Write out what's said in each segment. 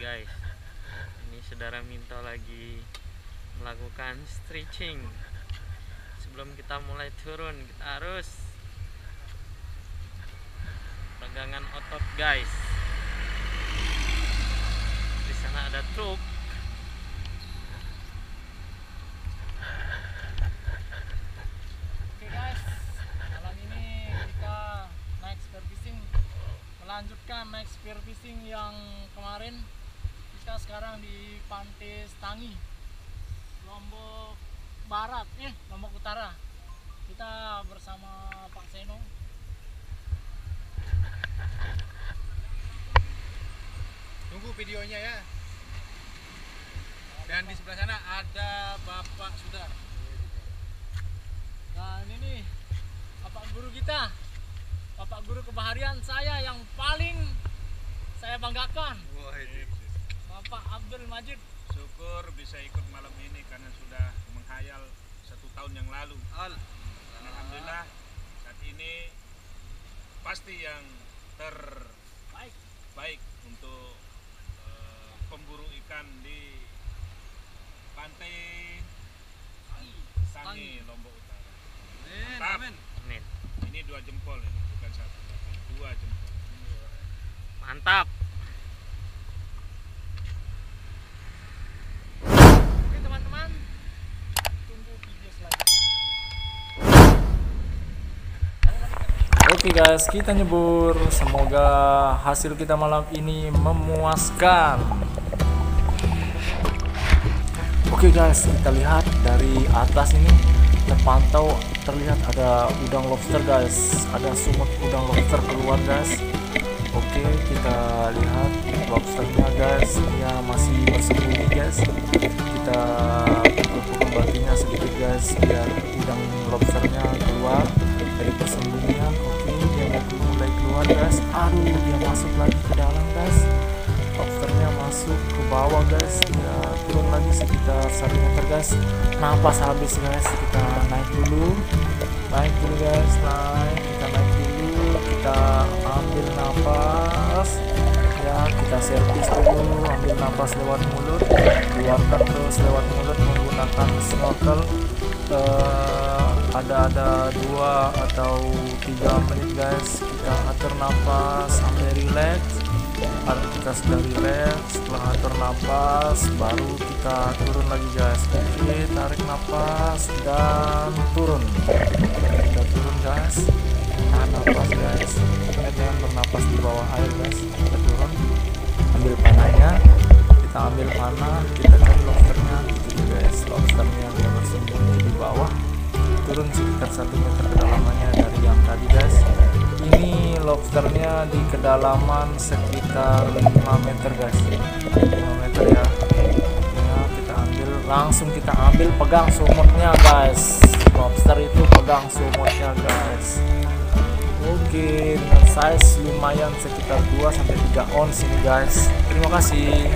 guys. Ini saudara Minto lagi melakukan stretching. Sebelum kita mulai turun, kita harus pegangan otot guys. Di sana ada truk. Oke guys, malam ini kita naik spearfishing, melanjutkan naik spearfishing yang kemarin. Kita sekarang di Pantai Stangi, Lombok Barat, Lombok Utara. Kita bersama Pak Seno. Tunggu videonya ya. Dan di sebelah sana ada Bapak Sudar. Dan ini Bapak Guru kita, Bapak Guru Kebaharian saya yang paling saya banggakan, Wah, ini. Bapak Abdul Majid. Syukur bisa ikut malam ini karena sudah menghayal 1 tahun yang lalu. Dan alhamdulillah saat ini pasti yang terbaik untuk pemburu ikan di Pantai Sangi, Lombok Utara. Mantap. Amin. Amin. Ini 2 jempol ini, bukan 1, tapi 2 jempol. Mantap. Oke teman-teman, tunggu video selanjutnya. Oke guys, kita nyebur. Semoga hasil kita malam ini memuaskan. Oke guys, kita lihat dari atas ini terlihat ada udang lobster guys. Ada sumut udang lobster keluar guys. Oke, kita lihat lobsternya guys. Dia masih bersembunyi guys. Kita pukul batunya sedikit guys biar udang lobsternya keluar dari persembunyian. Oke, dia mau mulai keluar guys. Aduh, dia masuk lagi ke dalam guys. Lobsternya masuk ke bawah guys. Dia turun lagi sekitar 1 meter guys. Napas habis guys. Kita naik dulu guys. Kita naik dulu. Kita ambil napas ya. Kita servis dulu. Ambil napas lewat mulut, keluarkan terus lewat mulut menggunakan snorkel. Ada 2 atau 3 menit guys. Kita atur napas sampai relax. Kita sudah relax, setelah atur napas baru kita turun lagi guys. Oke, tarik napas dan turun. Kita turun guys, tahan napas guys. Jangan bernapas di bawah air guys. Kita turun, ambil panahnya. Kita ambil panah, kita cari lobsternya. Itu guys, lobsternya dia bersembunyi di bawah. Turun sekitar 1 meter kedalamannya dari yang tadi guys. Ini lobsternya di kedalaman sekitar 5 meter guys. 5 meter ya. Kita ambil, langsung kita ambil, pegang sumutnya guys. Lobster itu pegang sumutnya guys. Oke, dengan size lumayan sekitar 2-3 ons ini guys. Terima kasih.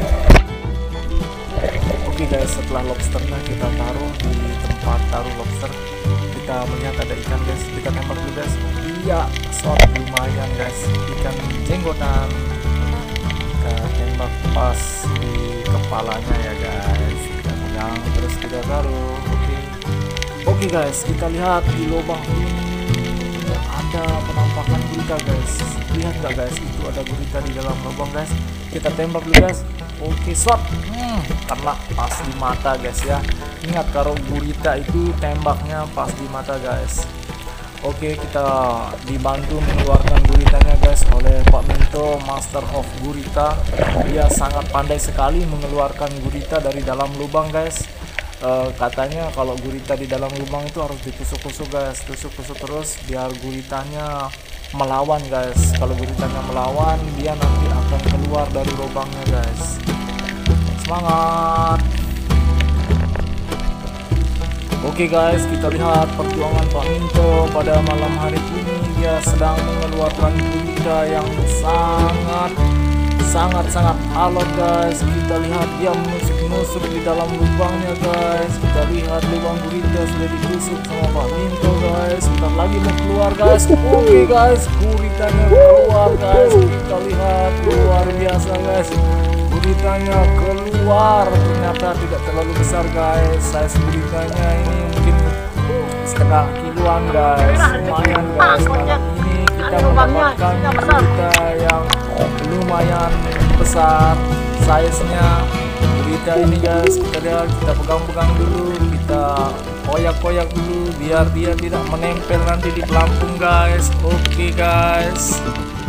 Oke guys, setelah lobsternya kita taruh di tempat taruh lobster, kita melihat ada ikan guys. Kita tembak dulu guys. Iya, shot lumayan guys, ikan jenggotan. Kita tembak pas di kepalanya ya guys. Kita pegang terus kita taruh. Oke guys, kita lihat di lubang ini ada penampakan gurita guys. Lihat nggak guys, itu ada gurita di dalam lubang guys. Kita tembak dulu guys. Oke, shot. Kena pas di mata guys ya. Ingat kalau gurita itu tembaknya pas di mata guys. Oke, kita dibantu mengeluarkan guritanya guys oleh Pak Minto, Master of Gurita. Dia sangat pandai sekali mengeluarkan gurita dari dalam lubang guys. Katanya kalau gurita di dalam lubang itu harus ditusuk-tusuk guys, tusuk-tusuk terus biar guritanya melawan guys. Kalau guritanya melawan, dia nanti akan keluar dari lubangnya guys. Semangat. Oke guys, kita lihat perjuangan Pak Minto pada malam hari ini. Dia sedang mengeluarkan gurita yang sangat alot guys. Kita lihat dia menusuk di dalam lubangnya guys. Kita lihat lubang gurita sudah ditusuk sama Pak Minto guys. Sebentar lagi mau keluar guys. Oke guys, guritanya keluar guys. Kita lihat luar biasa guys. guritanya keluar. Ternyata tidak terlalu besar guys. Size guritanya ini mungkin setengah kiloan guys. Lumayan guys. Malam ini kita mendapatkan gurita yang lumayan besar size-nya. Gurita ini guys, kita lihat, kita pegang-pegang dulu, kita koyak-koyak dulu biar dia tidak menempel nanti di pelampung guys. Oke guys.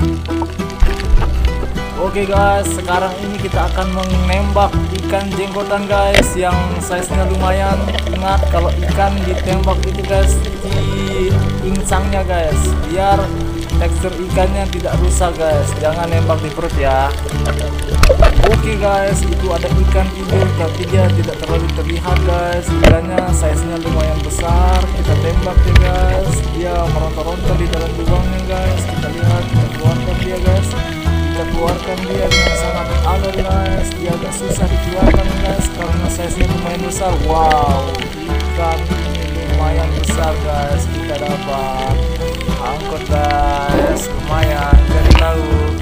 Oke guys, sekarang ini kita akan menembak ikan jenggotan guys yang size-nya lumayan. Ingat kalau ikan ditembak itu guys di insangnya guys, biar tekstur ikannya tidak rusak guys. Jangan nembak di perut ya. Oke guys, itu ada ikan tidur tapi dia tidak terlalu terlihat guys. Ikannya size-nya lumayan besar. Kita tembak ya guys. Dia meronta-ronta di dalam lubangnya guys. Kita lihat, kita keluarkan dia guys. Kita keluarkan dia dengan sangat alur guys. Dia agak susah dikeluarkan guys karena size-nya lumayan besar. Wow, ikan ini lumayan besar guys. Kita dapat angkut guys, lumayan jadi lauk.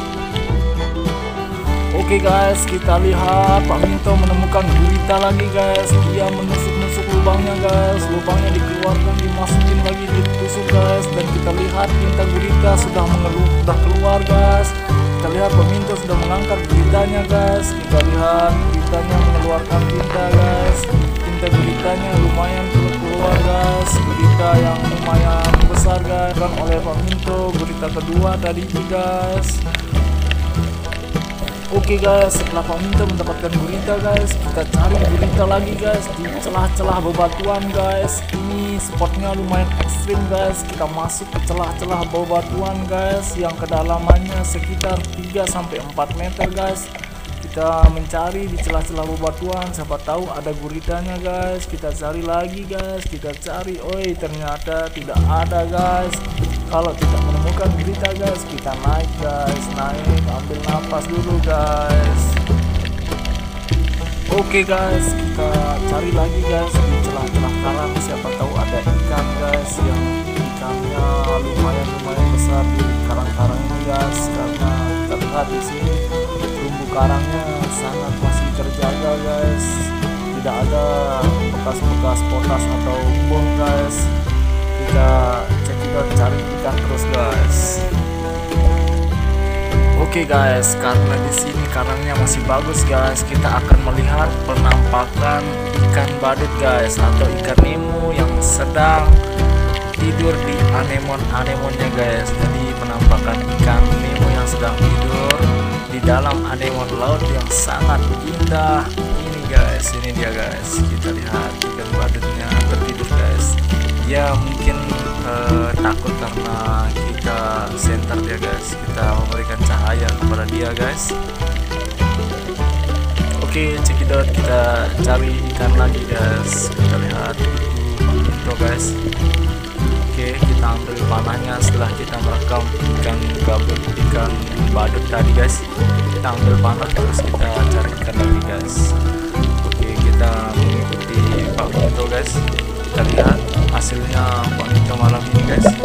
Oke guys, kita lihat Pak Minto menemukan gurita lagi guys. Dia menusuk-nusuk lubangnya guys. Lubangnya dikeluarkan, dimasukin lagi, ditusuk guys. Dan kita lihat tinta gurita sudah keluar guys. Kita lihat Pak Minto sudah mengangkat guritanya guys. Kita lihat guritanya mengeluarkan tinta guys. Tinta guritanya lumayan keluar guys. Gurita yang lumayan besar guys. Dan oleh Pak Minto gurita kedua tadi guys. Oke guys, setelah Pak Minto mendapatkan gurita guys, kita cari gurita lagi guys di celah-celah bebatuan guys. Ini spotnya lumayan ekstrim guys. Kita masuk ke celah-celah bebatuan guys yang kedalamannya sekitar 3-4 meter guys. Kita mencari di celah-celah bebatuan, siapa tahu ada guritanya guys. Kita cari lagi guys, kita cari. Oi, ternyata tidak ada guys. Kalau tidak menemukan gurita guys, kita naik guys, naik, ambil napas dulu guys. Oke guys, kita cari lagi guys di celah-celah karang, siapa tahu ada ikan guys yang ikannya lumayan besar di karang-karang ini guys. Karena kita lihat di sini terumbu karangnya sangat masih terjaga guys, tidak ada bekas-bekas potas atau bom guys. Kita cari ikan terus guys. Oke guys, karena di sini karangnya masih bagus guys, kita akan melihat penampakan ikan badut guys atau ikan nemo yang sedang tidur di anemonnya guys. Jadi penampakan ikan nemo yang sedang tidur di dalam anemon laut yang sangat indah ini guys. Ini dia guys, kita lihat ikan badutnya tertidur guys. Dia mungkin takut karena kita center dia guys, kita memberikan cahaya kepada dia guys. Oke, cekidot, kita cari ikan lagi guys. Kita lihat itu guys. Oke, kita ambil panahnya setelah kita merekam ikan badut tadi guys. Kita ambil panah terus kita cari ikan lagi guys. Oke, kita mengikuti Pak Minto guys. Kita lihat hasilnya Pak Minto malam ini guys.